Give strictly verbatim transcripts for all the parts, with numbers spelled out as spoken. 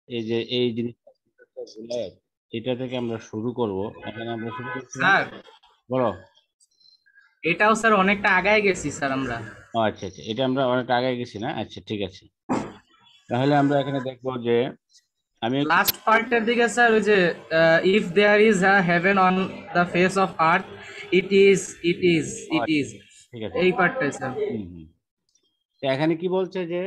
এই যে এই জিনিসটা এটা থেকে আমরা শুরু করব। এখানে আমরা শুরু করছিলাম, স্যার, বলো। এটাও স্যার অনেকটা আগায় গেছি স্যার আমরা। ও আচ্ছা আচ্ছা, এটা আমরা অনেক আগে গেছি না? আচ্ছা ঠিক আছে, তাহলে আমরা এখানে দেখবো যে আমি একটু লাস্ট পার্টের দিকে স্যার ওই যে if there is a heaven on the face of earth, it is it is ও ইট আচ্ছা ইজ ঠিক আছে ঠিক আছে। এই পার্টটাই স্যার। হুম হুম। তো এখানে কি বলছে যে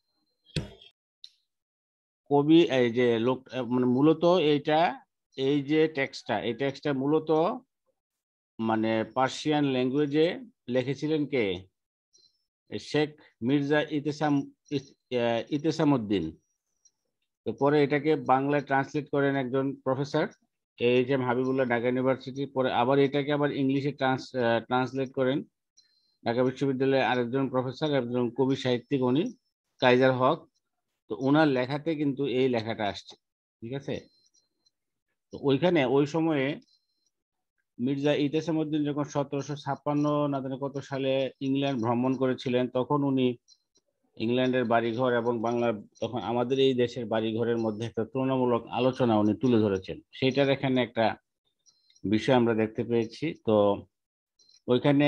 কবি এই যে লোক মানে মূলত এইটা, এই যে টেক্সটটা, এই টেক্সটটা মূলত মানে পার্সিয়ান ল্যাঙ্গুয়েজে লিখেছিলেন কে? শেখ মির্জা ইতেসাম ইস- আহ, ইতেসামউদ্দিন। তো পরে এটাকে বাংলায় ট্রান্সলেট করেন একজন professor, H M Habibullah, Dhaka university. পরে আবার এটাকে আবার ইংলিশে ট্রান্স ট্রান্সলেট করেন ঢাকা বিশ্ববিদ্যালয়ের আরেকজন প্রফেসর, একজন কবি সাহিত্যিক, উনি কাইজার হক। তো ওনার লেখাতে কিন্তু এই লেখাটা আসছে, ঠিক আছে? তো ওইখানে ওই সময়ে মির্জা ইতেসামউদ্দিন যখন সতেরোশো ছাপ্পান্ন না জানি কত সালে ইংল্যান্ড ভ্রমণ করেছিলেন, তখন উনি ইংল্যান্ডের বাড়িঘর এবং বাংলার, তখন আমাদের এই দেশের বাড়িঘরের মধ্যে একটা তুলনামূলক আলোচনা উনি তুলে ধরেছেন। সেইটার এখানে একটা বিষয় আমরা দেখতে পেয়েছি। তো ওইখানে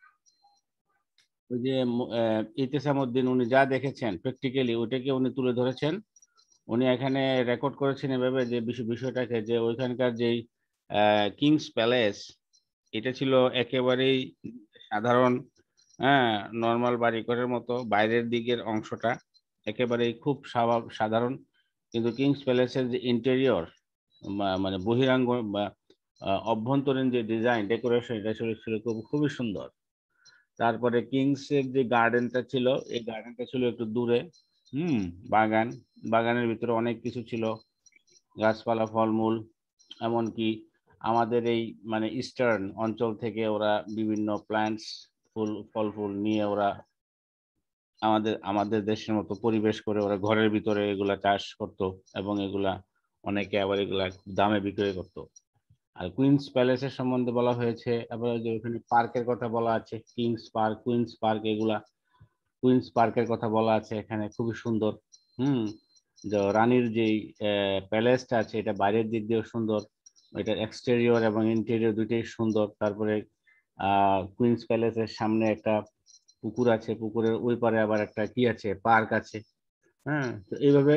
ওই যে আহ, ইতেসামউদ্দিন উনি যা দেখেছেন প্র্যাকটিক্যালি ওইটাকে উনি তুলে ধরেছেন। উনি এখানে রেকর্ড করেছেন এভাবে যে বিষয় বিষয়টাকে, যে ওইখানকার যেই কিংস প্যালেস, এটা ছিল একেবারেই সাধারণ, হ্যাঁ, নর্মাল বাড়িঘরের মতো। বাইরের দিকের অংশটা একেবারেই খুব স্বাভাব সাধারণ, কিন্তু কিংস প্যালেসের যে ইন্টেরিয়র মানে বহিরাঙ্গ বা আহ, অভ্যন্তরীণ যে ডিজাইন ডেকোরেশন, এটা ছিল ছিল খুব খুবই সুন্দর। তারপরে কিংস এর যে গার্ডেনটা ছিল, এই গার্ডেনটা ছিল একটু দূরে। হুম, বাগান, বাগানের ভিতরে অনেক কিছু ছিল, গাছপালা, ফলমূল। এমনকি আমাদের এই মানে ইস্টার্ন অঞ্চল থেকে ওরা বিভিন্ন প্ল্যান্টস, ফুল ফল ফুল নিয়ে ওরা আমাদের আমাদের দেশের মতো পরিবেশ করে ওরা ঘরের ভিতরে এগুলা চাষ করতো, এবং এগুলা অনেকে আবার এগুলা দামে বিক্রয় করতো। আর কুইন্স প্যালেসের সম্বন্ধে বলা হয়েছে, আবার ওই যে ওখানে পার্কের কথা বলা আছে, কিংস পার্ক, কুইন্স পার্ক, এগুলা কুইন্স পার্কের কথা বলা আছে এখানে, খুবই সুন্দর। হুম, যে রানীর যেই প্যালেসটা আছে, এটা বাইরের দিক দিয়েও সুন্দর, এটার এক্সটেরিয়র এবং ইন্টেরিয়র দুইটাই সুন্দর। তারপরে আহ কুইন্স প্যালেসের সামনে একটা পুকুর আছে, পুকুরের ওই পারে আবার একটা কি আছে, পার্ক আছে। হ্যাঁ, তো এইভাবে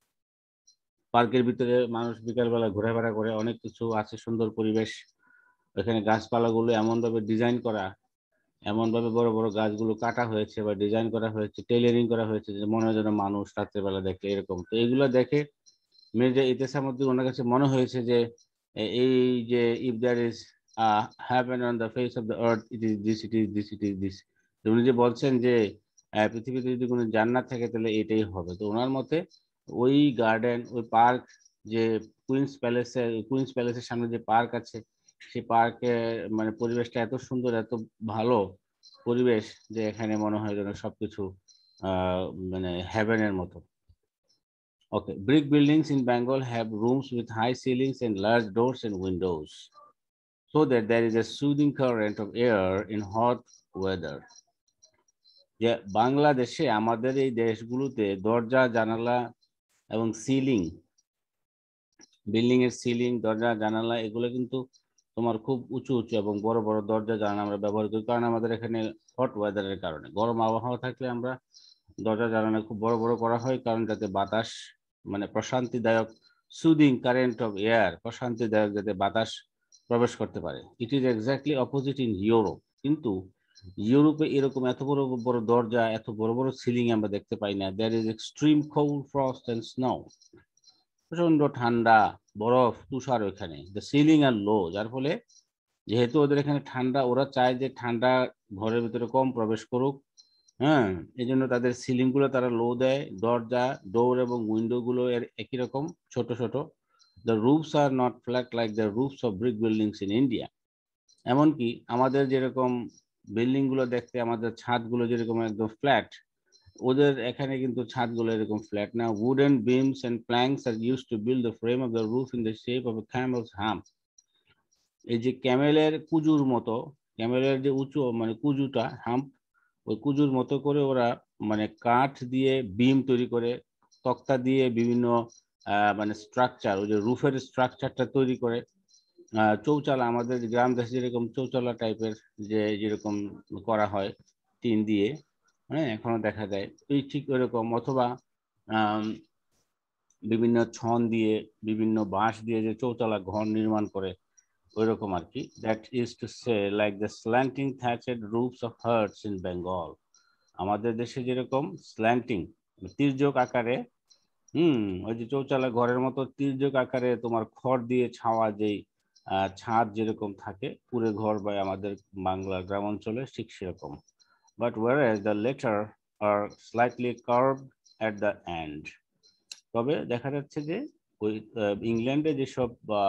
পার্কের ভিতরে মানুষ বিকালবেলা ঘোরাফেরা করে, অনেক কিছু আছে, সুন্দর পরিবেশ। এখানে গাছপালাগুলো এমন ভাবে ডিজাইন করা, এমন ভাবে বড় বড় গাছগুলো কাটা হয়েছে বা ডিজাইন করা হয়েছে, টেইলারিং করা হয়েছে, যে মনে হয় যেন মানুষ রাত্রেবেলা দেখে এরকম। তো এইগুলো দেখে মির্জা ইতেসামউদ্দিন ওনার কাছে মনে হয়েছে যে এ- এই যে if there is heaven on the face of the earth, it is this, it is this, it is this. উনি যে বলছেন যে আহ, পৃথিবীতে যদি কোনো জান্নাত থাকে তাহলে এটাই হবে। তো ওনার মতে ওই গার্ডেন, ওই পার্ক, যে কুইন্স প্যালেসের কুইন্স প্যালেসের সামনে যে পার্ক আছে, সেই পার্কে মানে পরিবেশটা এত সুন্দর, এত ভালো পরিবেশ, যে এখানে মনে হয় যেন সবকিছু আহ মানে হেভেনের মতো। Okay, brick buildings in Bengal have rooms with high ceilings and large doors and windows, so that there is a soothing current of air in hot weather. যে বাংলাদেশে আমাদের এই দেশগুলোতে দরজা জানালা এবং সিলিং, বিল্ডিং এর সিলিং, দরজা জানালা, এগুলো কিন্তু তোমার খুব উঁচু উঁচু এবং বড় বড় দরজা জানালা আমরা ব্যবহার করি, কারণ আমাদের এখানে হট ওয়েদারের কারণে, গরম আবহাওয়া থাকলে আমরা দরজা জানালা খুব বড় বড় করা হয়, কারণ যাতে বাতাস মানে প্রশান্তিদায়ক, সুদিং কারেন্ট অফ এয়ার, প্রশান্তিদায়ক যাতে বাতাস প্রবেশ করতে পারে। It is exactly opposite in Europe. কিন্তু ইউরোপে এরকম এত বড় বড় দরজা, এত বড় বড় সিলিং আমরা দেখতে পাই না। There is extreme cold, frost and snow, প্রচন্ড ঠান্ডা, বরফ, তুষার ওইখানে। দ্য সিলিং আর লো, যার ফলে যেহেতু ওদের এখানে ঠান্ডা, ওরা চায় যে ঠান্ডা ঘরের ভিতরে কম প্রবেশ করুক। হ্যাঁ, এই জন্য তাদের সিলিং গুলো তারা লো দেয়, দরজা, ডোর এবং উইন্ডো গুলো এর একই রকম ছোট ছোট। The roofs are not flat like the roofs of brick buildings in India. এমনকি আমাদের যেরকম বিল্ডিং গুলো দেখতে, আমাদের ছাদ গুলো যেরকম একদম ফ্ল্যাট, ওদের এখানে কিন্তু ছাদগুলো এরকম ফ্ল্যাট না। Wooden beams and planks are used to build the frame of the roof in the shape of a camel's hump. এই যে ক্যামেলের কুজুর মতো, ক্যামেলের যে উঁচু মানে কুজুটা, হাম্প, ওই কুজুর মতো করে ওরা মানে কাঠ দিয়ে বিম তৈরি করে, তক্তা দিয়ে বিভিন্ন মানে স্ট্রাকচার, ওই যে রুফের স্ট্রাকচারটা তৈরি করে। আহ চৌচালা আমাদের গ্রাম দেশে যেরকম চৌচালা টাইপের যে যেরকম করা হয় টিন দিয়ে, হ্যাঁ এখনো দেখা যায়, এই ঠিক ওরকম, অথবা আহ বিভিন্ন ছন দিয়ে, বিভিন্ন বাঁশ দিয়ে যে চৌচালা ঘর নির্মাণ করে ওইরকম আর কি। That is to say like the slanting thatched roofs of huts in Bengal. আমাদের দেশে যেরকম স্ল্যান্টিং তির্যক আকারে, হুম ওই যে চৌচালা ঘরের মতো তির্যক আকারে তোমার খড় দিয়ে ছাওয়া যেই ছাদ যেরকম থাকে পুরো ঘর বা আমাদের বাংলার গ্রাম অঞ্চলে ঠিক সেরকম। But whereas the latter are slightly curved at the end. তবে দেখা যাচ্ছে যে ওই ইংল্যান্ডে যেসব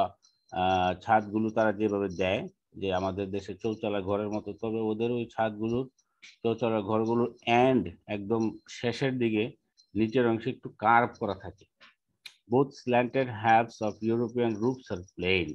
ছাদগুলো তারা যেভাবে দেয় যে আমাদের দেশে চৌচালা ঘরের মতো, তবে ওদের ওই ছাদগুলোর চৌচালা ঘরগুলোর এন্ড একদম শেষের দিকে নিচের অংশে একটু কার্ভ করা থাকে। Both slanted halves of European roofs are plain.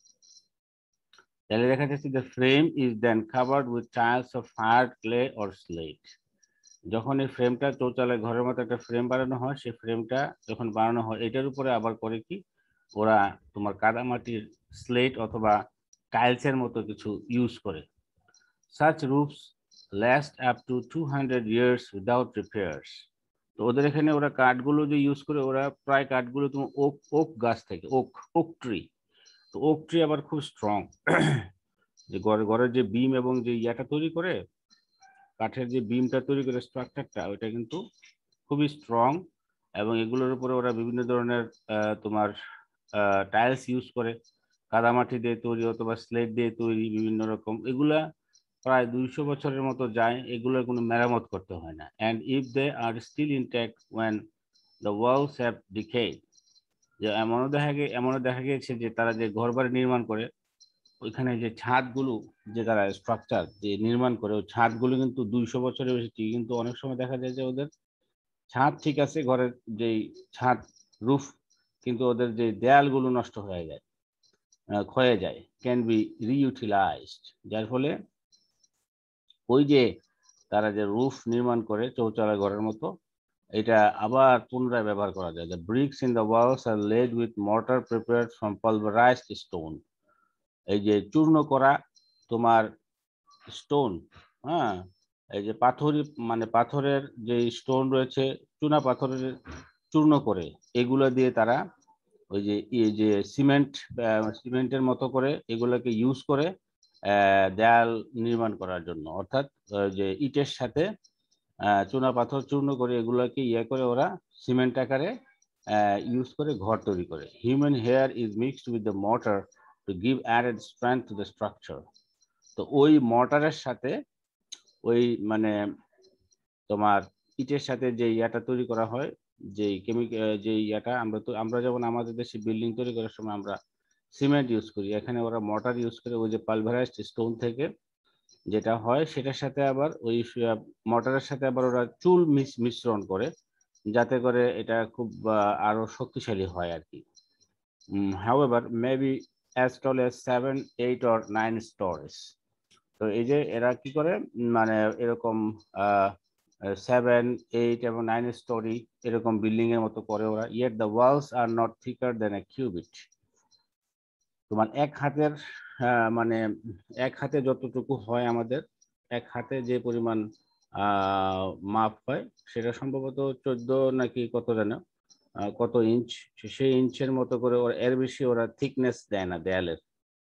তাহলে দেখা যাচ্ছে the frame is then covered with tiles of hard clay or slate. যখন এই ফ্রেমটা চৌচালায় ঘরের মতো একটা ফ্রেম বানানো হয়, সেই ফ্রেমটা যখন বানানো হয় এটার উপরে আবার করে কি ওরা তোমার কাদামাটির স্লেট অথবা টাইলসের মতো কিছু ইউজ করে। Such roofs last up to two hundred years without repairs. তো ওদের এখানে ওরা কাঠগুলো যে ইউজ করে, ওরা প্রায় কাঠগুলো তোমার ওক ওক গাছ থেকে, ওক ওক ট্রি। তো ওক ট্রি আবার খুব স্ট্রং, যে ঘরের যে বিম এবং যে ইয়াটা তৈরি করে, কাঠের যে বিমটা তৈরি করে স্ট্রাকচারটা, ওইটা কিন্তু খুবই স্ট্রং। এবং এগুলোর উপরে ওরা বিভিন্ন ধরনের তোমার টাইলস ইউজ করে, কাদামাটি দিয়ে তৈরি অথবা স্লেট দিয়ে তৈরি বিভিন্ন রকম। এগুলা প্রায় দুইশো বছরের মতো যায়, এগুলোর কোনো মেরামত করতে হয় না। And if they are still intact when the walls have decayed. যে এমনও দেখা গে এমনও দেখা গিয়েছে যে তারা যে ঘর বাড়ি নির্মাণ করে ওইখানে যে ছাদগুলো যে তারা স্ট্রাকচার যে নির্মাণ করে, ওই ছাদগুলো কিন্তু দুইশো বছরের বেশি ঠিক, কিন্তু অনেক সময় দেখা যায় যে ওদের ছাদ ঠিক আছে, ঘরের যেই ছাদ রুফ, কিন্তু ওদের যে দেয়ালগুলো নষ্ট হয়ে যায়, ক্ষয়ে যায়, ক্যান বি রিইউটিলাইজড। যার ফলে ওই যে তারা যে রুফ নির্মাণ করে চৌচালা ঘরের মতো, এটা আবার পুনরায় ব্যবহার করা যায়। The bricks in the walls are laid with mortar prepared from pulverized stone. এই যে চূর্ণ করা তোমার স্টোন, হ্যাঁ এই যে পাথরি মানে পাথরের যে স্টোন রয়েছে, চুনা পাথরের চূর্ণ করে এগুলো দিয়ে তারা ওই যে যে সিমেন্ট সিমেন্টের মতো করে এগুলোকে ইউজ করে দেয়াল নির্মাণ করার জন্য। অর্থাৎ যে ইটের সাথে চুনা পাথর চূর্ণ করে এগুলোকে ইয়ে করে ওরা সিমেন্ট আকারে ইউজ করে ঘর তৈরি করে। Human hair is mixed with the mortar to give added strength to the structure. তো ওই মর্টারের সাথে ওই মানে তোমার ইটের সাথে যে ইয়াটা তৈরি করা হয়, যে কেমিক্যাল যে ইয়াটা আমরা তো আমরা যেমন আমাদের দেশে বিল্ডিং তৈরি করার সময় আমরা সিমেন্ট ইউজ করি, এখানে ওরা মর্টার ইউজ করে ওই যে পালভারাইজড স্টোন থেকে যেটা হয় সেটার সাথে আবার ওই মর্টারের সাথে আবার ওরা চুল মিশ্রণ করে যাতে করে এটা খুব আরো শক্তিশালী হয় আর কি। however maybe as tall as seven eight or nine stories. তো এই যে এরা কি করে মানে এরকম আহ সেভেন এইট এবং নাইন স্টোরি এরকম বিল্ডিং এর মতো করে ওরা। yet the walls are not thicker than a cubit. তোমার এক হাতের মানে এক হাতে যতটুকু হয়, আমাদের এক হাতে যে পরিমাণ আহ মাপ হয় সেটা সম্ভবত চোদ্দ নাকি কত জানো কত ইঞ্চ, সেই ইঞ্চের মতো করে ওরা, এর বেশি ওরা থিকনেস দেয় না দেয়ালের।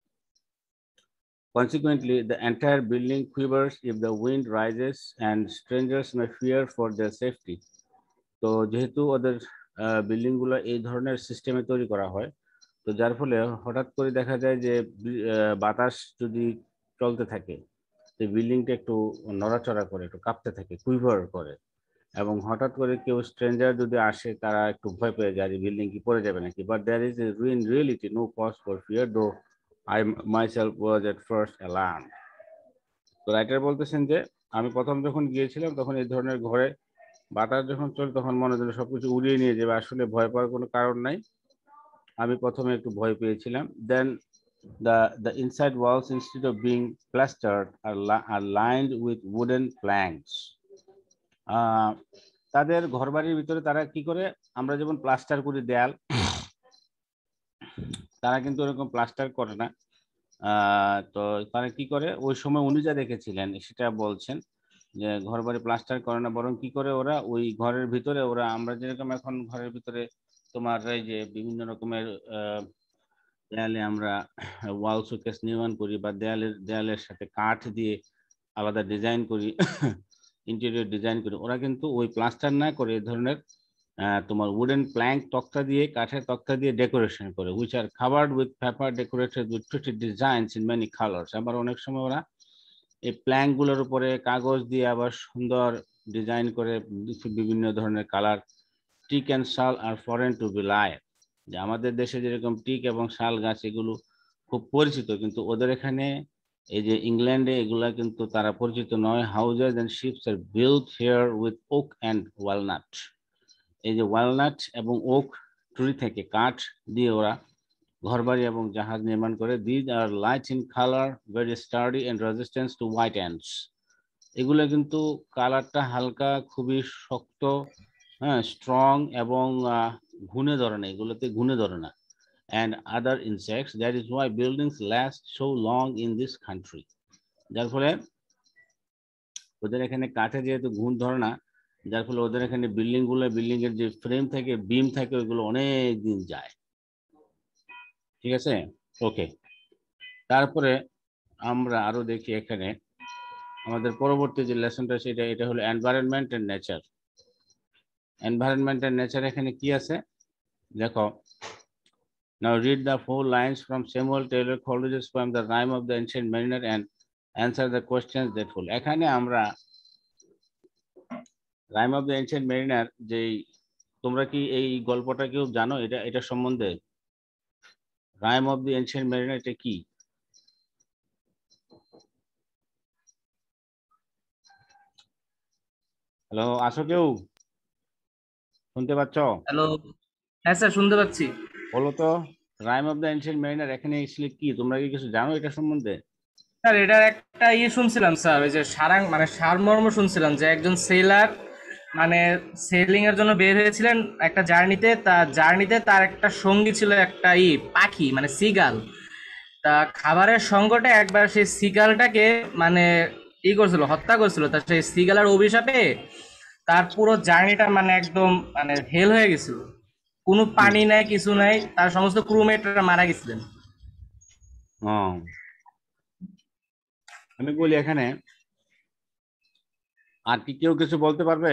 Consequently, the entire building quivers if the wind rises and strangers may fear for their safety. তো যেহেতু ওদের বিল্ডিং গুলো এই ধরনের সিস্টেমে তৈরি করা হয়, তো যার ফলে হঠাৎ করে দেখা যায় যে বাতাস যদি চলতে থাকে, এই বিল্ডিংটা একটু নড়াচড়া করে, একটু কাঁপতে থাকে, কুইভার করে, এবং হঠাৎ করে কেউ স্ট্রেঞ্জার যদি আসে তারা একটু ভয় পেয়ে যায় যে বিল্ডিং কি পড়ে যাবে নাকি। But there is in reality no cause for fear, though I myself was at first alarmed. তো রাইটার বলতেছেন যে আমি প্রথম যখন গিয়েছিলাম তখন এই ধরনের ঘরে বাতাস যখন চলে তখন মনে হলো সবকিছু উড়িয়ে নিয়ে যাবে, আসলে ভয় পাওয়ার কোনো কারণ নাই, আমি প্রথমে একটু ভয় পেয়েছিলাম। দেন the the inside walls instead of being plastered are, are lined with wooden planks. আহ তাদের ঘরবাড়ির ভিতরে তারা কি করে, আমরা যেমন প্লাস্টার করি দেয়াল, তারা কিন্তু ওরকম প্লাস্টার করে না। তো তারা কি করে, ওই সময় উনি যা দেখেছিলেন সেটা বলছেন যে ঘর বাড়ি প্লাস্টার করে না, বরং কি করে ওরা ওই ঘরের ভিতরে ওরা আমরা যেরকম এখন ঘরের ভিতরে তোমার এই যে বিভিন্ন রকমের দেয়ালে আমরা ওয়াল শোকেস নির্মাণ করি বা দেয়ালের দেয়ালের সাথে কাঠ দিয়ে আলাদা ডিজাইন করি, ইন্টেরিয়র ডিজাইন করি, ওরা কিন্তু ওই প্লাস্টার না করে এই ধরনের তোমার উডেন প্ল্যাঙ্ক তক্তা দিয়ে, কাঠের তক্তা দিয়ে ডেকোরেশন করে, which are covered with paper decorated with pretty designs in many colours. আবার অনেক সময় ওরা এই প্ল্যাঙ্ক গুলোর উপরে কাগজ দিয়ে আবার সুন্দর ডিজাইন করে বিভিন্ন ধরনের colour. Teak and sal are foreign to be live, যে আমাদের দেশে যেরকম টিক এবং শাল গাছ এগুলো খুব পরিচিত, কিন্তু ওদের এখানে এই যে ইংল্যান্ডে এগুলা কিন্তু তারা পরিচিত নয়। Houses and ships are built here with oak and walnut. এই যে ওয়ালনাট এবং ওক ট্রি থেকে কাঠ দিয়ে ওরা ঘরবাড়ি এবং জাহাজ নির্মাণ করে। These are light in colour, very sturdy and resistance to white ants. এগুলো কিন্তু কালারটা হালকা, খুবই শক্ত, হ্যাঁ, স্ট্রং এবং ঘুণে ধরে না, এগুলোতে ঘুণে ধরে না। and other insects. That is why buildings last so long in this country. যার ফলে ওদের এখানে কাঠে যেহেতু ঘুণ ধরে না, যার ফলে ওদের এখানে বিল্ডিং গুলো, বিল্ডিং এর যে ফ্রেম থাকে, বিম থাকে, ওইগুলো অনেক দিন যায়। ঠিক আছে, ওকে। তারপরে আমরা আরো দেখি এখানে আমাদের পরবর্তী যে লেসনটা সেটা এটা হলো environment and nature. Environment and nature এখানে কি আছে দেখো। Now read the four lines from Samuel Taylor Coleridge's poem The Rime of the Ancient Mariner and answer the questions that follow. এখানে আমরা rime of the ancient mariner, যে তোমরা কি এই গল্পটা কেউ জানো এটা এটা সম্বন্ধে? Rime of the ancient mariner এটা কি? হ্যালো, আসো কেউ? শুনতে পাচ্ছ? হ্যালো, হ্যাঁ স্যার শুনতে পাচ্ছি। বলো তো, rime of the ancient mariner এখানে এসলে কি, তোমরা কি কিছু জানো এটা সম্বন্ধে? স্যার এটার একটা ইয়ে শুনছিলাম স্যার, ওই যে সারাং মানে সারমর্ম শুনছিলাম যে একজন সেলার মানে সেলিং এর জন্য বের হয়েছিলেন একটা জার্নিতে, তা জার্নিতে তার একটা সঙ্গী ছিল একটা ই পাখি মানে সিগাল। তা খাবারের সংকটে একবার সেই সিগালটাকে মানে ই করছিল, হত্যা করছিল। তা সেই সিগালের অভিশাপে তার পুরো জার্নিটা মানে একদম মানে হেল হয়ে গেছিল, কোনো পানি নাই কিছু নাই, তার সমস্ত ক্রুমেটরা মারা গেছিলেন। আমি বলি এখানে আর কি কেউ কিছু বলতে পারবে?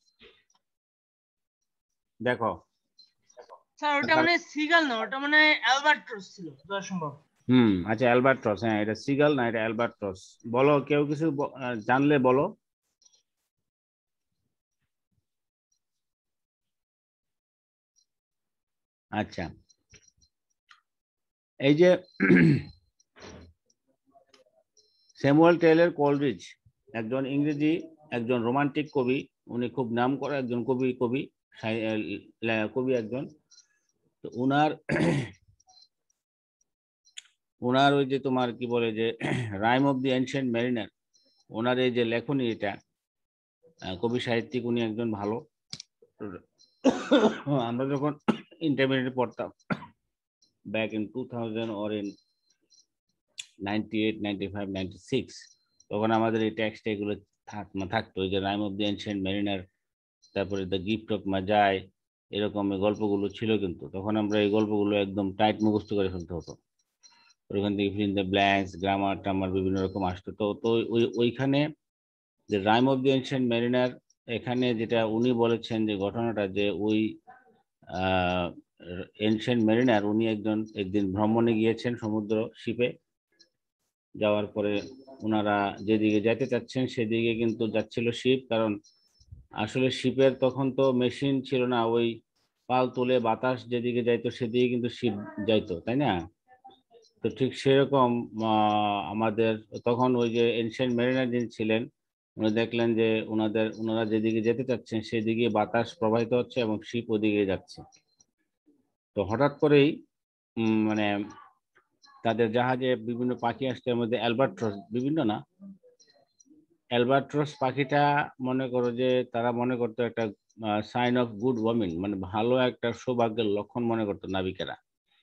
দেখো স্যার ওটা মানে সিগাল না, ওটা মানে অ্যালবাট্রস ছিল যত সম্ভব। হুম, আচ্ছা অ্যালবাট্রস, হ্যাঁ এটা সিগাল না, এটা অ্যালবাট্রস। বলো কেউ কিছু জানলে বলো। আচ্ছা, এই যে স্যামুয়েল টেইলর কোলরিজ একজন ইংরেজি একজন রোমান্টিক কবি, উনি খুব নাম করা একজন কবি কবি কবি একজন। তো উনার ওনার ওই যে তোমার কি বলে যে rime of the ancient mariner, ওনার এই যে লেখনী, এটা কবি সাহিত্যিক, উনি একজন ভালো। আমরা যখন ইন্টারমিডিয়েট পড়তাম back in two thousand or in ninety eight ninety five ninety six, তখন আমাদের এই টেক্সট এগুলো থাকতো, ওই যে rime of the ancient mariner, তারপরে দ্য গিফট অফ মাজাই, এরকম এই গল্পগুলো ছিল। কিন্তু তখন আমরা এই গল্পগুলো একদম টাইট মুখস্থ করে ফেলতে হতো। ওইখান থেকে fill in the blanks, grammar টামার বিভিন্ন রকম আসতো। তো তো ওই ওইখানে যে rime of the ancient mariner, এখানে যেটা উনি বলেছেন যে ঘটনাটা, যে ওই এনশিয়েন্ট মেরিনার উনি একজন একদিন ভ্রমণে গিয়েছেন সমুদ্র শিপে, যাওয়ার পরে ওনারা যেদিকে যেতে চাচ্ছেন সেদিকে কিন্তু যাচ্ছিল শিপ, কারণ আসলে শিপের তখন তো মেশিন ছিল না, ওই পাল তুলে বাতাস যেদিকে যাইতো সেদিকে কিন্তু শিপ যাইতো, তাই না? তো ঠিক সেরকম আমাদের তখন ওই যে এনশিয়েন্ট মেরিনার যিনি ছিলেন, উনি দেখলেন যে ওনাদের ওনারা যেদিকে যেতে চাচ্ছেন সেদিকে বাতাস প্রবাহিত হচ্ছে এবং শিপ ওদিকে যাচ্ছে। তো হঠাৎ করেই মানে তাদের জাহাজে বিভিন্ন পাখি আসছে, এর মধ্যে অ্যালবাট্রস, বিভিন্ন না, অ্যালবাট্রস পাখিটা মনে করো যে তারা মনে করতো একটা সাইন অফ গুড ওমেন, মানে ভালো একটা সৌভাগ্যের লক্ষণ মনে করতো নাবিকেরা।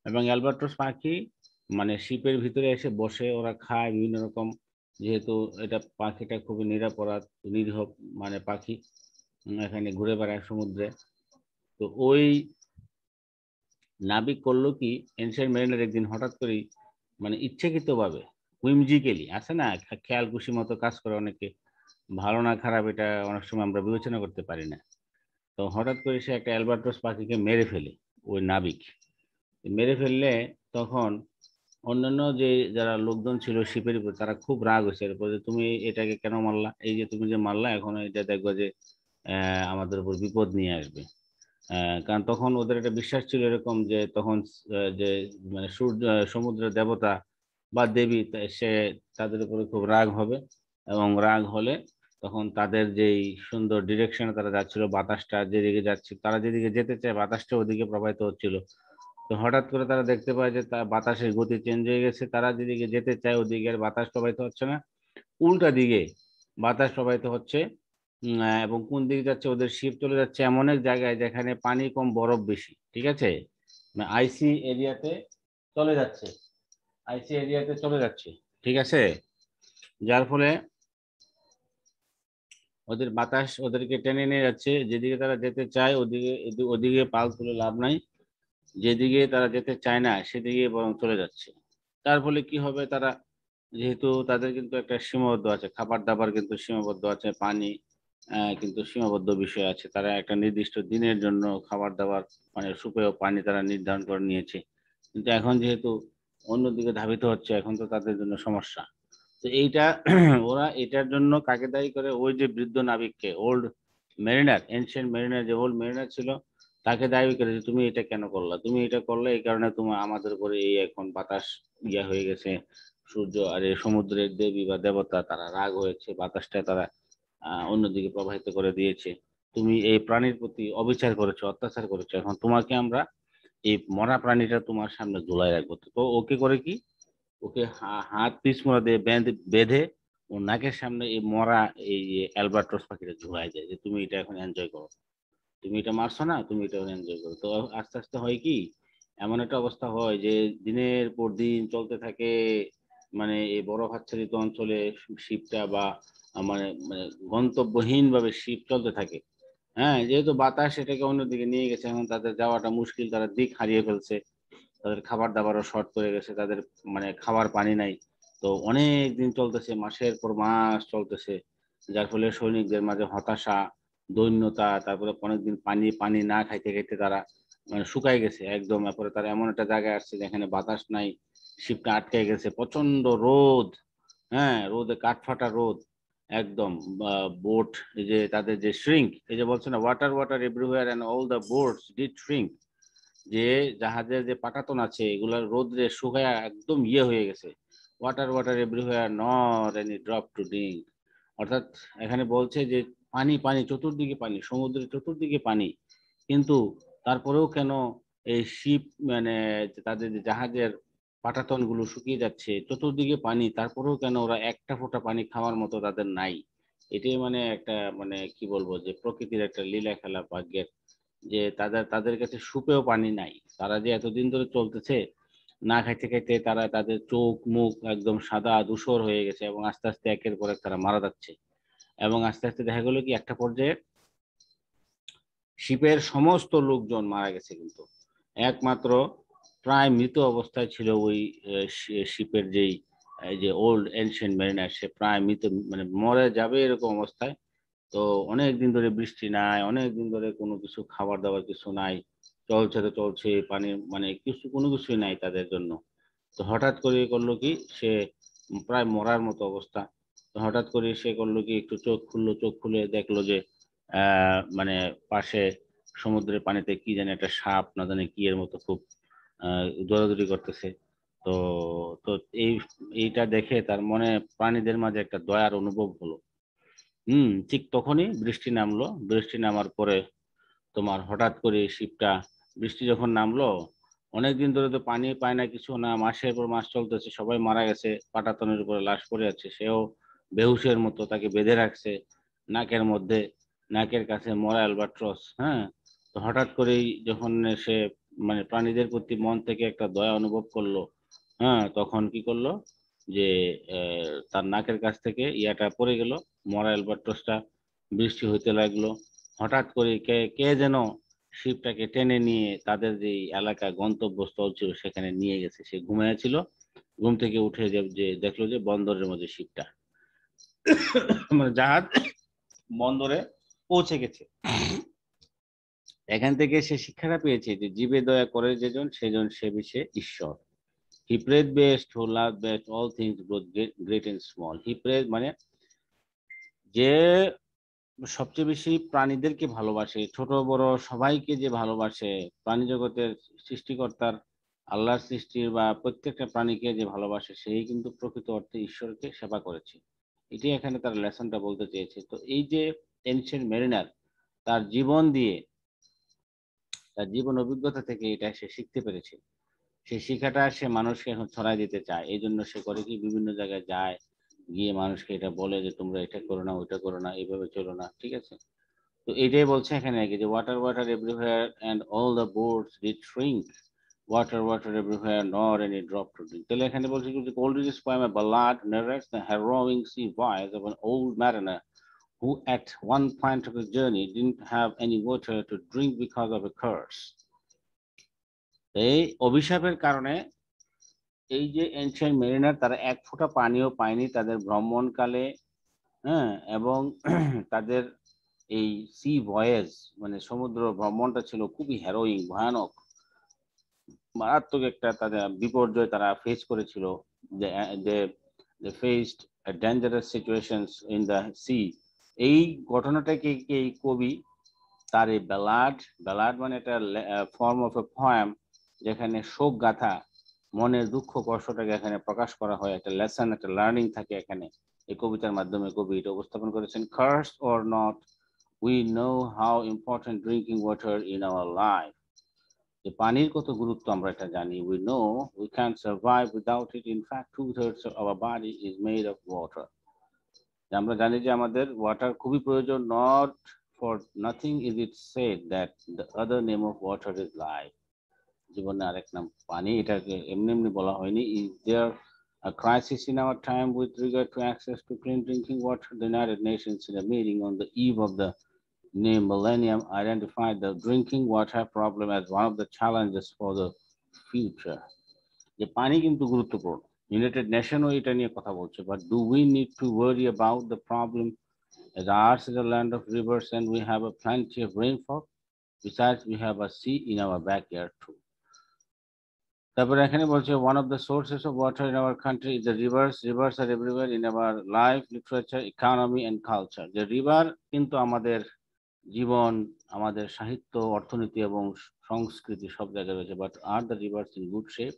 এবং অ্যালবাট্রস পাখি মানে শিপের ভিতরে এসে বসে, ওরা খায় বিভিন্ন রকম, যেহেতু এটা পাখিটা খুবই নিরাপরাধ নিরীহ মানে পাখি, এখানে ঘুরে বেড়ায় সমুদ্রে। তো ওই নাবিক করলো কি, এনশিয়েন্ট মেরিনার একদিন হঠাৎ করেই মানে ইচ্ছাকৃতভাবে হুইমজিক্যালি আছে না, খেয়াল খুশি মতো কাজ করে অনেকে, ভালো না খারাপ এটা অনেক সময় আমরা বিবেচনা করতে পারি না। তো হঠাৎ করে সে একটা অ্যালবাট্রস পাখিকে মেরে ফেলে, ওই নাবিক মেরে ফেললে তখন অন্যান্য যে যারা লোকজন ছিল শিপের উপর, তারা খুব রাগ হয়েছে এরপর, যে তুমি এটাকে কেন মারলা, এই যে তুমি যে মারলা এখন এটা দেখবো যে আহ আমাদের উপর বিপদ নিয়ে আসবে। আহ কারণ তখন ওদের একটা বিশ্বাস ছিল এরকম যে তখন আহ, যে মানে সূর্য আহ, সমুদ্রের দেবতা বা দেবী তা- সে তাদের উপরে খুব রাগ হবে, এবং রাগ হলে তখন তাদের যেই সুন্দর ডিরেকশনে তারা যাচ্ছিল, বাতাসটা যেদিকে যাচ্ছে, তারা যেদিকে যেতে চায় বাতাসটা ওদিকে প্রবাহিত হচ্ছিল। তো হঠাৎ করে তারা দেখতে পায় যে তার বাতাসের গতি চেঞ্জ হয়ে গেছে, তারা যেদিকে যেতে চায় ওদিকে আর বাতাস প্রবাহিত হচ্ছে না, উল্টা দিকে বাতাস প্রবাহিত হচ্ছে। উম, আহ, এবং কোন দিকে যাচ্ছে, ওদের শিপ চলে যাচ্ছে এমন এক জায়গায় যেখানে পানি কম বরফ বেশি, ঠিক আছে, আইসি এরিয়াতে চলে যাচ্ছে, আইসি এরিয়াতে চলে যাচ্ছে, ঠিক আছে। যার ফলে ওদের বাতাস ওদেরকে টেনে নিয়ে যাচ্ছে, যেদিকে তারা যেতে চায় ওদিকে, এদি- ওদিকে পাল তুলে লাভ নাই, যেদিকে তারা যেতে চায় না সেদিকে বরং চলে যাচ্ছে। তার ফলে কি হবে, তারা যেহেতু তাদের কিন্তু একটা সীমাবদ্ধ আছে, খাবার দাবার কিন্তু সীমাবদ্ধ আছে, পানি আহ, কিন্তু সীমাবদ্ধ বিষয় আছে, তারা একটা নির্দিষ্ট দিনের জন্য খাবার দাবার মানে সুপেয় পানি তারা নির্ধারণ করে নিয়েছে। কিন্তু এখন যেহেতু অন্যদিকে ধাবিত হচ্ছে, এখন তো তাদের জন্য সমস্যা। তো এইটা ওরা এটার জন্য কাকে দায়ী করে, ওই যে বৃদ্ধ নাবিককে, ওল্ড মেরিনার, এনশিয়েন্ট মেরিনার যে ওল্ড মেরিনার ছিল, তাকে দায়ী করে যে তুমি এটা কেন করলা, তুমি এটা করলে এই কারণে তোমার আমাদের উপরে এই এখন বাতাস ইয়া হয়ে গেছে, সূর্য আর এই সমুদ্রের দেবী বা দেবতা তারা রাগ হয়েছে, বাতাসটা তারা আহ অন্যদিকে প্রবাহিত করে দিয়েছে, তুমি এই প্রাণীর প্রতি অবিচার করেছো, অত্যাচার করেছো, এখন তোমাকে আমরা এই মরা প্রাণীটা তোমার সামনে ঝুলাই রাখবো। তো ওকে করে কি, ওকে হা- হাত পিছমোড়া দিয়ে বেঁধে বেঁধে ওর নাকের সামনে এই মরা এই যে অ্যালবাট্রস পাখিটা ঝুলাই যায়, যে তুমি এটা এখন এনজয় করো, তুমি এটা মারছো না, তুমি এটা এনজয় করো। তো আস্তে আস্তে হয় কি, এমন একটা অবস্থা হয় যে দিনের পর দিন চলতে থাকে, মানে এই বরফ আচ্ছাদিত অঞ্চলে শিপটা বা আহ, মানে মানে গন্তব্যহীন ভাবে শিপ চলতে থাকে। হ্যাঁ, যেহেতু বাতাস এটাকে অন্যদিকে নিয়ে গেছে, এখন তাদের যাওয়াটা মুশকিল, তারা দিক হারিয়ে ফেলছে, তাদের খাবার দাবারও শর্ট পড়ে গেছে, তাদের মানে খাবার পানি নাই। তো অনেক দিন চলতেছে, মাসের পর মাস চলতেছে, যার ফলে সৈনিকদের মাঝে হতাশা, দৈন্যতা, তারপরে অনেকদিন পানি পানি না খাইতে খাইতে তারা মানে শুকায় গেছে একদম। তারপরে তারা এমন একটা জায়গায় আসছে যেখানে বাতাস নাই, শিপটা আটকে গেছে, প্রচন্ড রোদ, হ্যাঁ রোদে কাঠফাটা রোদ একদম। বোট এই যে তাদের যে শ্রিঙ্ক, এই যে বলছে না water water everywhere and all the boats did shrink, যে জাহাজের যে পাটাতন আছে এগুলার রোদ্রে শুকায় একদম ইয়ে হয়ে গেছে, water water everywhere not any drop to drink. অর্থাৎ এখানে বলছে যে পানি পানি চতুর্দিকে পানি, সমুদ্রের চতুর্দিকে পানি, কিন্তু তারপরেও কেন এই শিপ মানে তাদের যে জাহাজের পাটাতন গুলো শুকিয়ে যাচ্ছে, চতুর্দিকে পানি, তারপরেও কেন ওরা একটা ফোঁটা পানি খাওয়ার মতো তাদের নাই। এটাই মানে একটা মানে কি বলবো, যে প্রকৃতির একটা লীলা খেলা ভাগ্যের, যে তাদের তাদের কাছে সুপেও পানি নাই। তারা যে এতদিন ধরে চলতেছে না খাইতে খাইতে, তারা তাদের চোখ মুখ একদম সাদা ধূসর হয়ে গেছে, এবং আস্তে আস্তে একের পর এক তারা মারা যাচ্ছে। এবং আস্তে আস্তে দেখা গেলো কি একটা পর্যায়ে শিপের সমস্ত লোকজন মারা গেছে, কিন্তু একমাত্র প্রায় মৃত অবস্থায় ছিল ওই শিপের যেই এই যে ওল্ড এনশিয়েন্ট মেরিনার, সে প্রায় মৃত মানে মরে যাবে এরকম অবস্থায়। তো অনেক দিন ধরে বৃষ্টি নাই, অনেক দিন ধরে কোনো কিছু খাবার দাবার কিছু নাই, চলছে তো চলছে, পানি মানে কিছু কোনো কিছুই নাই তাদের জন্য। তো হঠাৎ করে করলো কি, সে প্রায় মরার মতো অবস্থা। তো হঠাৎ করে সে করলো কি, একটু চোখ খুললো, চোখ খুলে দেখলো যে আহ মানে পাশে সমুদ্রের পানিতে কি জানি একটা সাপ না জানি কি এর মতো খুব আহ দৌড়াদৌড়ি করতেছে। তো তো এই এইটা দেখে তার মনে প্রাণীদের মাঝে একটা দয়ার অনুভব হলো। হুম, ঠিক তখনই বৃষ্টি নামলো। বৃষ্টি নামার পরে তোমার হঠাৎ করে শিপটা, বৃষ্টি যখন নামলো, অনেকদিন ধরে তো পানি পায় না, কিছু না, মাসের পর মাস চলতেছে, সবাই মারা গেছে, পাটাতনের উপরে লাশ পড়ে আছে, সেও বেহুশের মতো, তাকে বেঁধে রাখছে নাকের মধ্যে, নাকের কাছে মরা অ্যালবাট্রস। হ্যাঁ, তো হঠাৎ করেই যখন সে মানে প্রাণীদের প্রতি মন থেকে একটা দয়া অনুভব করলো, হ্যাঁ, তখন কি করলো যে তার নাকের কাছ থেকে ইয়াটা পড়ে গেল, মরা অ্যালবাট্রসটা, বৃষ্টি হইতে লাগলো। হঠাৎ করে কে কে যেন শিপটাকে টেনে নিয়ে তাদের যে এলাকা গন্তব্যস্থল ছিল সেখানে নিয়ে গেছে। সে ঘুমিয়েছিল, ঘুম থেকে উঠে যে দেখলো যে বন্দরের মধ্যে শিপটা, মানে জাহাজ বন্দরে পৌঁছে গেছে। এখান থেকে সে শিক্ষাটা পেয়েছে যে জীবে দয়া করে যেজন সেজন সে বিষে ঈশ্বর। He prayed best who loved best all things both great and small. He prayed মানে যে সবচেয়ে বেশি প্রাণীদেরকে ভালোবাসে, ছোট বড় সবাইকে যে ভালোবাসে, প্রাণী জগতের সৃষ্টিকর্তার আল্লাহর সৃষ্টির বা প্রত্যেকটা প্রাণীকে যে ভালোবাসে, সেই কিন্তু প্রকৃত অর্থে ঈশ্বরকে সেবা করেছে। এটি এখানে তার লেসনটা বলতে চেয়েছে। তো এই যে এনশিয়েন্ট মেরিনার তার জীবন দিয়ে, তার জীবন অভিজ্ঞতা থেকে এটা সে শিখতে পেরেছে। সেই শিক্ষাটা সে মানুষকে এখন ছড়াই দিতে চায়। এই জন্য সে করে কি, বিভিন্ন জায়গায় যায়, গিয়ে মানুষকে এটা বলে যে তোমরা এটা করো না, ওইটা করো না, এইভাবে চলো না, ঠিক আছে। তো এটাই বলছে এখানে আগে যে water water everywhere and all the boards did shrink, water water everywhere not any drop to drink. তাহলে এখানে বলছে কি, old British poem a ballad narrates the harrowing sea voyage of an old mariner who at one point of his journey didn't have any water to drink because of a curse. এই অভিশাপের কারণে এই যে ancient mariner তারা এক ফোঁটা পানিও পায়নি তাদের ভ্রমণকালে, হ্যাঁ, এবং তাদের এই সি ভয়েজ মানে সমুদ্র ভ্রমণটা ছিল খুবই হ্যারোইং, ভয়ানক, মারাত্মক একটা তাদের বিপর্যয় তারা ফেস করেছিল। যে faced dangerous situations in the sea. এই ঘটনাটাকে এই কবি তার এই ব্যালাড, ব্যালাড মানে একটা ফর্ম অফ এ পোয়েম, যেখানে শোক গাথা, মনের দুঃখ কষ্টটাকে এখানে প্রকাশ করা হয়, একটা লেসন, একটা লার্নিং থাকে এখানে। এই কবিতার মাধ্যমে কবি এটা উপস্থাপন করেছেন। Curse or not, we know how important drinking water in our life. যে পানির কত গুরুত্ব আমরা এটা জানি। we know we can't survive without it. In fact, two thirds of our body is made of water. আমরা জানি যে আমাদের ওয়াটার খুবই প্রয়োজন। not for nothing is it said that the other name of water is life. জীবনে আরেক নাম পানি, এটাকে এমনি এমনি বলা হয়নি। is there a crisis in our time with regard to access to clean drinking water? The United Nations in a meeting on the eve of the new millennium identified the drinking water problem as one of the challenges for the future. যে পানি কিন্তু গুরুত্বপূর্ণ, United নেশনও এটা নিয়ে কথা বলছে। but do we need to worry about the problem as ours is a land of rivers and we have a plenty of rainfall? Besides, we have a sea in our backyard too. তারপরে এখানে বলছে one of the sources of water in our country is the rivers. Rivers are everywhere in our life, literature, economy and culture. যে river কিন্তু আমাদের জীবন, আমাদের সাহিত্য, অর্থনীতি এবং সংস্কৃতি সব জায়গায় রয়েছে। But are the rivers in good shape?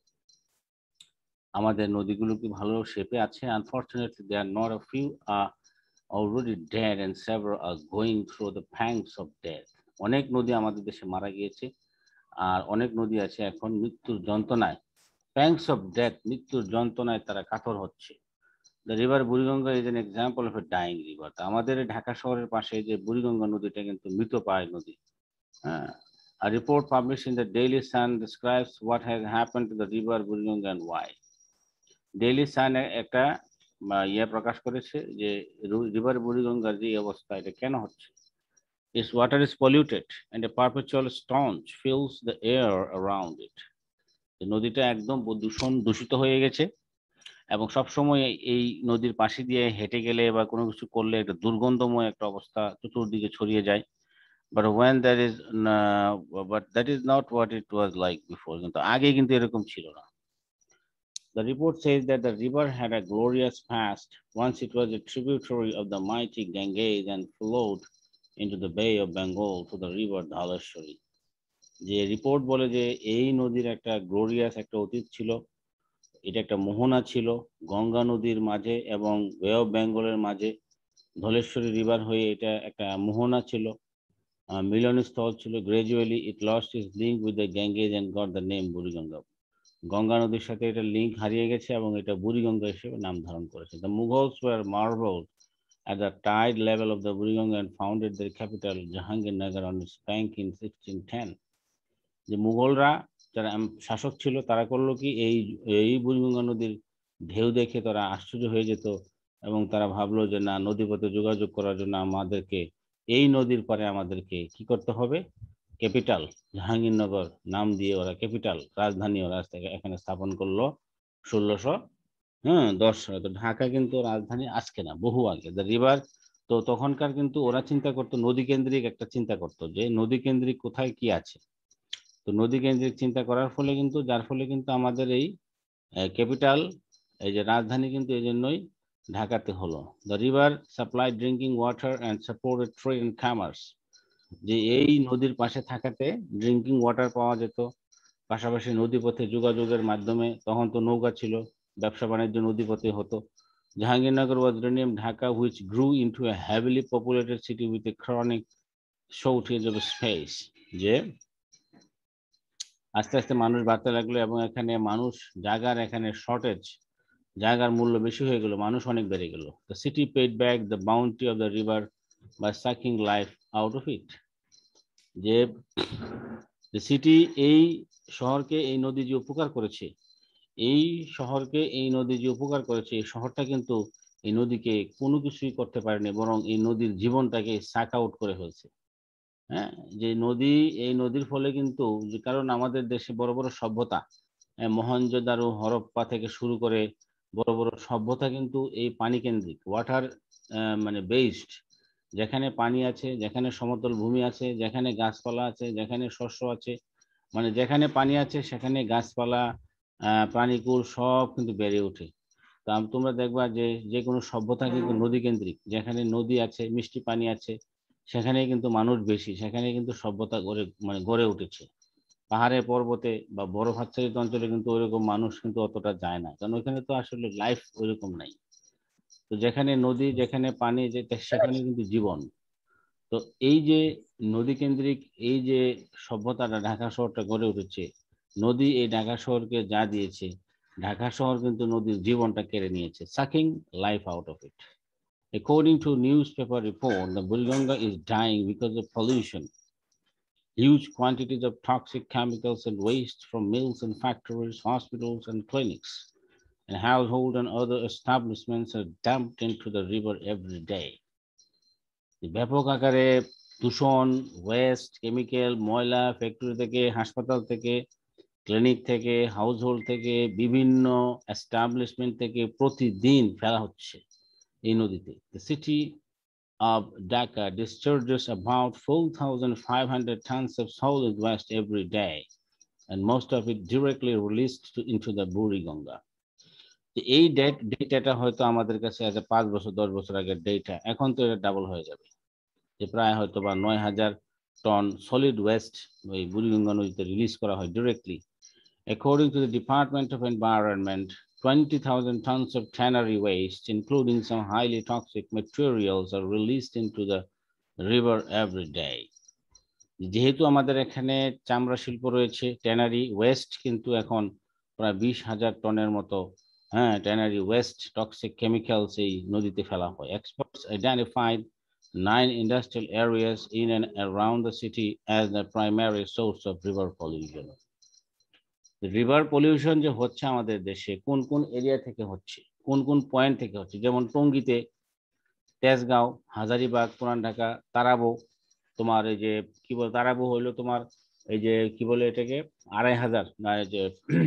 আমাদের নদীগুলো কি ভালো শেপে আছে? Unfortunately they are not, a few are already dead and several are going through the pangs of death. অনেক নদী আমাদের দেশে মারা গিয়েছে, আর অনেক নদী আছে এখন মৃত্যুর যন্ত্রণায়, pangs of death, মৃত্যুর যন্ত্রণায় তারা কাতর হচ্ছে। The river Buriganga is an example of a dying river. আমাদের ঢাকা শহরের পাশে যে বুড়িগঙ্গা নদীটা কিন্তু মৃতপ্রায় নদী। হ্যাঁ, a report published in the Daily Sun describes what has happened to the river Buriganga and why. Daily Sun একটা ইয়ে প্রকাশ করেছে যে রিভার বুড়িগঙ্গার যে অবস্থা, এটা কেন হচ্ছে। Its water is polluted and a perpetual stench fills the air around it. নদীটা একদম দূষণ দূষিত হয়ে গেছে এবং সবসময় এই নদীর পাশে দিয়ে হেঁটে গেলে বা কোনো কিছু করলে একটা দুর্গন্ধময় একটা অবস্থা চতুর্দিকে ছড়িয়ে যায়। But when that is uh, but that is not what it was like before. কিন্তু আগে কিন্তু এরকম ছিল না। The report says that the river had a glorious past. Once it was a tributary of the mighty Ganges and flowed into the Bay of Bengal to the river Dhaleshwari. যে report বলে যে এই নদীর একটা glorious একটা অতীত ছিল, এটা একটা মোহনা ছিল গঙ্গা নদীর মাঝে এবং বে অফ বেঙ্গলের মাঝে। ধলেশ্বরী রিভার হয়ে এটা একটা মোহনা ছিল, মিলনস্থল ছিল। Gradually it lost its link with the Ganges and got the name Buriganga. Ganga নদীর সাথে এটা লিঙ্ক হারিয়ে গেছে এবং এটা বুড়িগঙ্গা হিসেবে নাম ধারণ করেছে। The Mughals were marvelled at the tide level of the Buriganga and founded their capital Jahangirnagar on its bank in sixteen ten. যে মুঘলরা যারা শাসক ছিল তারা করলো কি, এই এই বুড়িগঙ্গা নদীর ঢেউ দেখে তারা আশ্চর্য হয়ে যেত এবং তারা ভাবলো যে না, নদীপথে যোগাযোগ করার জন্য আমাদেরকে এই নদীর পারে আমাদেরকে কি করতে হবে, ক্যাপিটাল জাহাঙ্গীরনগর নাম দিয়ে ওরা ক্যাপিটাল রাজধানী ওরা এখানে স্থাপন করলো ষোলোশো হ্যাঁ দশ সালে। তো ঢাকা কিন্তু রাজধানী আজকে না, বহু আগে। দ্য রিভার, তো তখনকার কিন্তু ওরা চিন্তা করতো নদী কেন্দ্রিক একটা চিন্তা করতো যে নদী কেন্দ্রিক কোথায় কি আছে। তো নদী কেন্দ্রিক চিন্তা করার ফলে কিন্তু, যার ফলে কিন্তু আমাদের এই ক্যাপিটাল, এই যে রাজধানী কিন্তু এই জন্যই ঢাকাতে হলো। The river supply drinking water and supported trade and commerce, যে এই নদীর পাশে থাকাতে ড্রিঙ্কিং ওয়াটার পাওয়া যেত, পাশাপাশি নদীপথে যোগাযোগের মাধ্যমে, তখন তো নৌকা ছিল, ব্যবসা বাণিজ্য নদীপথে হতো। Jahangirnagar was renamed Dhaka, which grew into a heavily populated city with a chronic shortage of space. যে আস্তে আস্তে মানুষ বাড়তে লাগলো এবং এখানে মানুষ জায়গার এখানে শর্টেজ, জায়গার মূল্য বেশি হয়ে গেল, মানুষ অনেক বেড়ে গেল। The city paid back the bounty of the river by sucking life out of it. যে সিটি, এই শহরকে এই নদী যে উপকার করেছে, এই শহরকে এই নদী যে উপকার করেছে, এই শহরটা কিন্তু এই নদীকে কোনো কিছুই করতে পারেনি, বরং এই নদীর জীবনটাকে সাক আউট করে ফেলছে। হ্যাঁ, যে নদী, এই নদীর ফলে কিন্তু, কারণ আমাদের দেশে বড় বড় সভ্যতা, মহেঞ্জোদারো হরপ্পা থেকে শুরু করে বড় বড় সভ্যতা কিন্তু এই পানি কেন্দ্রিক, ওয়াটার মানে বেসড। যেখানে পানি আছে, যেখানে সমতল ভূমি আছে, যেখানে গাছপালা আছে, যেখানে শস্য আছে, মানে যেখানে পানি আছে সেখানে গাছপালা, আহ প্রাণীকুল সব কিন্তু বেড়ে ওঠে। তা তোমরা দেখবা যে যে কোনো সভ্যতা কিন্তু নদী কেন্দ্রিক, যেখানে নদী আছে, মিষ্টি পানি আছে, সেখানে কিন্তু মানুষ বেশি, সেখানে কিন্তু সভ্যতা গড়ে মানে গড়ে উঠেছে। পাহাড়ে পর্বতে বা বরফাচ্ছাদিত অঞ্চলে কিন্তু ওইরকম মানুষ কিন্তু অতটা যায় না, কারণ ওইখানে তো আসলে লাইফ ওইরকম নাই। তো যেখানে নদী, যেখানে পানি, যে সেখানে কিন্তু জীবন। তো এই যে নদী কেন্দ্রিক এই যে সভ্যতাটা ঢাকা শহরটা গড়ে উঠেছে, নদী এই ঢাকা শহরকে যা দিয়েছে, ঢাকা শহর কিন্তু নদীর জীবনটা কেড়ে নিয়েছে, sucking life out of it. According to newspaper report, the Bulganga is dying because of pollution. Huge quantities of toxic chemicals and waste from mills and factories, hospitals and clinics, and household and other establishments are dumped into the river every day. ব্যাপক আকারে দূষণ, West, chemical, ময়লা factory থেকে, হাসপাতাল থেকে, clinic থেকে, house hold থেকে, বিভিন্ন এস্টাবলিশমেন্ট থেকে প্রতিদিন ফেলা হচ্ছে এই নদীতে। The city of Dhaka discharges about four thousand five hundred tons of solid waste every day, and most of it directly released to, into the Buriganga. এই ডেট ডেটাটা হয়তো আমাদের কাছে আজ পাঁচ বছর দশ বছর আগের ডেটা, এখন তো এটা ডাবল হয়ে যাবে, যে প্রায় হয়তো বা নয় হাজার টন সলিড ওয়েস্ট ওই বুড়িগঙ্গা নদীতে রিলিজ করা হয় directly. According to the Department of Environment, twenty thousand tons of tannery waste, including some highly toxic materials, are released into the river every day. যেহেতু আমাদের এখানে চামড়া শিল্প রয়েছে, ট্যানারি ওয়েস্ট কিন্তু এখন প্রায় বিশ হাজার টনের মতো হ্যাঁ ট্যানারি ওয়েস্ট টক্সিক কেমিক্যালস এই নদীতে ফেলা হয়। Experts identified nine industrial areas in and around the city as the primary source of river pollution. River pollution যে হচ্ছে আমাদের দেশে কোন কোন এরিয়া থেকে হচ্ছে, কোন কোন পয়েন্ট থেকে হচ্ছে, যেমন টঙ্গীতে, তেজগাঁও, হাজারীবাগ, পুরান ঢাকা, তারাবো, তোমার এই যে কি বলে তারাবো হইলো তোমার এই যে কি বলে এটাকে আড়াই হাজার না, যে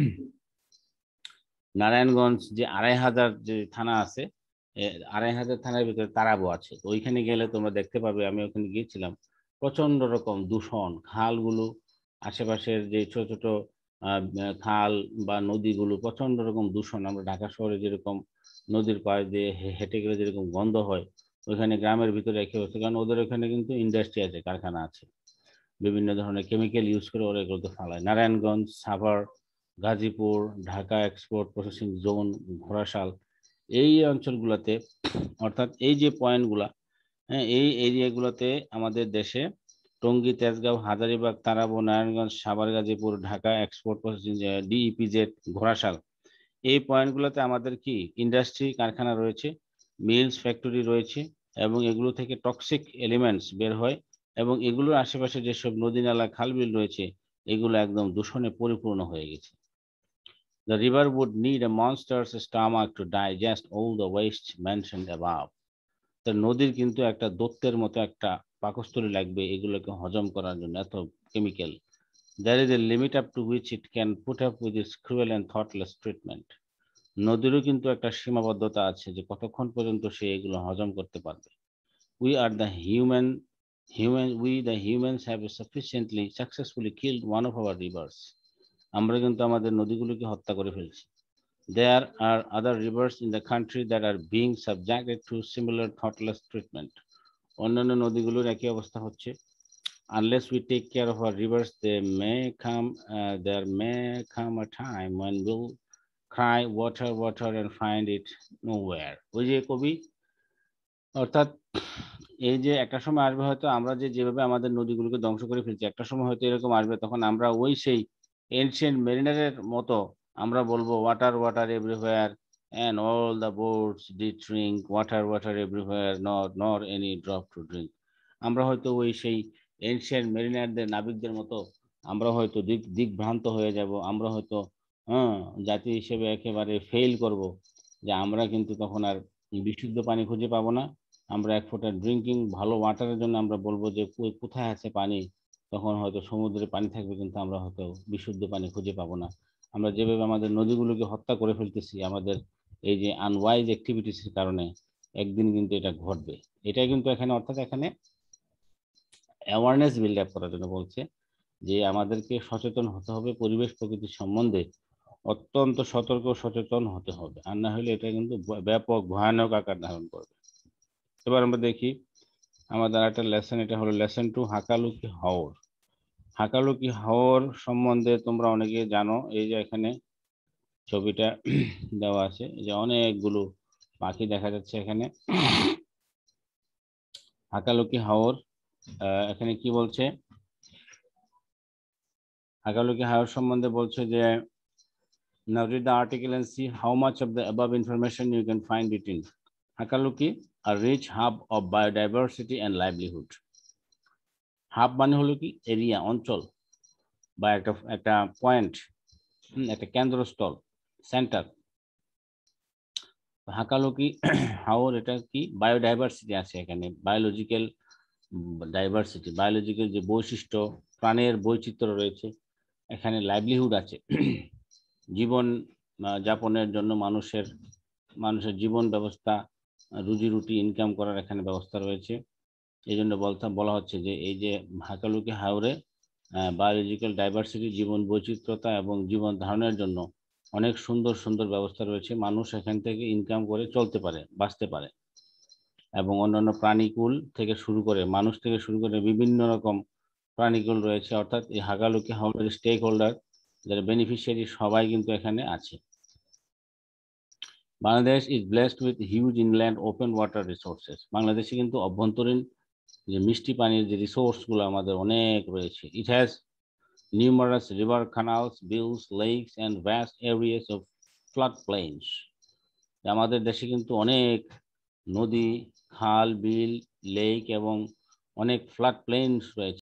নারায়ণগঞ্জ যে আড়াই হাজার যে থানা আছে, আড়াই হাজার থানার ভিতরে তারাবো আছে। তো ওইখানে গেলে তোমরা দেখতে পাবে, আমি ওখানে গিয়েছিলাম, প্রচন্ড রকম দূষণ, খালগুলো আশেপাশের যে ছোট ছোট খাল বা নদীগুলো প্রচন্ড রকম দূষণ। আমরা ঢাকা শহরে যেরকম নদীর পাড়ে দিয়ে হেঁটে গেলে যেরকম গন্ধ হয়, ওইখানে গ্রামের ভিতরে একই হচ্ছে, কারণ ওদের ওখানে কিন্তু ইন্ডাস্ট্রি আছে, কারখানা আছে, বিভিন্ন ধরনের কেমিক্যাল ইউজ করে ওরা এগুলোতে ফালায়। Narayanganj, Savar, Gazipur, Dhaka export processing zone, Ghorashal, এই অঞ্চলগুলোতে, অর্থাৎ এই যে পয়েন্টগুলা, হ্যাঁ এই এরিয়াগুলোতে আমাদের দেশে Tongi, Tejgaon, Hazaribagh, Tarabo, Narayanganj, Savar, Gazipur, Dhaka export processing, DEPZ, Ghorashal, এই পয়েন্টগুলোতে আমাদের কি ইন্ডাস্ট্রি কারখানা রয়েছে, মিলস ফ্যাক্টরি রয়েছে, এবং এগুলো থেকে টক্সিক এলিমেন্টস বের হয়, এবং এগুলোর আশেপাশে যেসব নদী নালা খালবিল রয়েছে এগুলো একদম দূষণে পরিপূর্ণ হয়ে গেছে। The river would need a monster's stomach to digest all the waste mentioned above. তো নদীর কিন্তু একটা দৈত্যের মতো একটা পাকস্থলী লাগবে এগুলোকে হজম করার জন্য, এত chemical. There is a limit up to which it can put up with its cruel and thoughtless treatment. নদীরও কিন্তু একটা সীমাবদ্ধতা আছে যে কতক্ষণ পর্যন্ত সে এগুলো হজম করতে পারবে। We are the human human we the humans have sufficiently successfully killed one of our rivers. আমরা কিন্তু আমাদের নদীগুলোকে হত্যা করে ফেলছি। There are other rivers in the country that are being subjected to similar thoughtless treatment. অন্যান্য নদীগুলোর একই অবস্থা হচ্ছে। Unless we take care of our rivers, there may come uh, there may come a time when we'll cry water water and find it nowhere. ওই যে কবি, অর্থাৎ এই যে একটা সময় আসবে হয়তো আমরা যে যেভাবে আমাদের নদীগুলোকে ধ্বংস করে ফেলছি, একটা সময় হয়তো এরকম আসবে তখন আমরা ওই সেই এনশিয়েন্ট মেরিনারের মতো আমরা বলবো water water everywhere and all the boats did drink water water everywhere nor nor any drop to drink. আমরা হয়তো ওই সেই এনশিয়েন্ট মেরিনারদের নাবিকদের মতো আমরা হয়তো দিক দিকভ্রান্ত হয়ে যাব। আমরা হয়তো হ্যাঁ জাতি হিসেবে একেবারে ফেল করব, যে আমরা কিন্তু তখন আর বিশুদ্ধ পানি খুঁজে পাবো না। আমরা এক ফোঁটা ড্রিঙ্কিং ভালো ওয়াটারের জন্য আমরা বলবো যে কোথায় আছে পানি, তখন হয়তো সমুদ্রে পানি থাকবে কিন্তু আমরা হয়তো বিশুদ্ধ পানি খুঁজে পাবো না। আমরা যেভাবে আমাদের নদীগুলোকে হত্যা করে ফেলতেছি আমাদের এই যে আনওয়াইজ অ্যাক্টিভিটিসের কারণে, একদিন কিন্তু এটা ঘটবে। এটাই কিন্তু এখানে অর্থাৎ এখানে অ্যাওয়ারনেস বিল্ড আপ করার জন্য বলছে যে আমাদেরকে সচেতন হতে হবে পরিবেশ প্রকৃতির সম্বন্ধে, অত্যন্ত সতর্ক সচেতন হতে হবে, আর না হলে এটা কিন্তু ব্যাপক ভয়ানক আকার ধারণ করবে। এবার আমরা দেখি আমাদের একটা লেসন, এটা হলো লেসন টু হাকালুকি হাওর। হাকালুকি হাওর সম্বন্ধে তোমরা অনেকে জানো। এই যে এখানে ছবিটা দেওয়া আছে, এই যে অনেকগুলো পাখি দেখা যাচ্ছে এখানে। হাকালুকি হাওর এখানে কি বলছে, হাকালুকি হাওর সম্বন্ধে বলছে যে now read the article and see how much of the above information you can find it in Hakaluki, a rich hub of biodiversity and livelihood. Hub মানে হলো কি এরিয়া, অঞ্চল বা একটা একটা পয়েন্ট, একটা কেন্দ্রস্থল, সেন্টার। হাকালুকি হাওর এটা কি বায়োডাইভার্সিটি আছে এখানে, বায়োলজিক্যাল ডাইভার্সিটি, বায়োলজিক্যাল যে বৈশিষ্ট্য, প্রাণের বৈচিত্র্য রয়েছে এখানে, লাইভলিহুড আছে, জীবন যাপনের জন্য মানুষের মানুষের জীবন ব্যবস্থা, রুজি রুটি ইনকাম করার এখানে ব্যবস্থা রয়েছে। এই জন্য বলতে বলা হচ্ছে যে এই যে হাকালুকি হাওরে বায়োলজিক্যাল ডাইভার্সিটি, জীবন বৈচিত্র্যতা এবং জীবন ধারণের জন্য অনেক সুন্দর সুন্দর ব্যবস্থা রয়েছে। মানুষ এখান থেকে ইনকাম করে চলতে পারে, বাঁচতে পারে, এবং অন্যান্য প্রাণীকুল থেকে শুরু করে মানুষ থেকে শুরু করে বিভিন্ন রকম প্রাণীকুল রয়েছে। অর্থাৎ এই হাকালুকি হাওরের স্টেক হোল্ডার যারা বেনিফিশিয়ারি সবাই কিন্তু এখানে আছে। Bangladesh is blessed with huge inland open water resources. বাংলাদেশে কিন্তু অভ্যন্তরীণ যে মিষ্টি পানির যে রিসোর্সগুলো আমাদের অনেক রয়েছে। It has numerous river canals, bills, lakes and vast areas of flood plains. আমাদের দেশে কিন্তু অনেক নদী, খাল, বিল, লেক এবং অনেক ফ্লাড প্লেনস রয়েছে।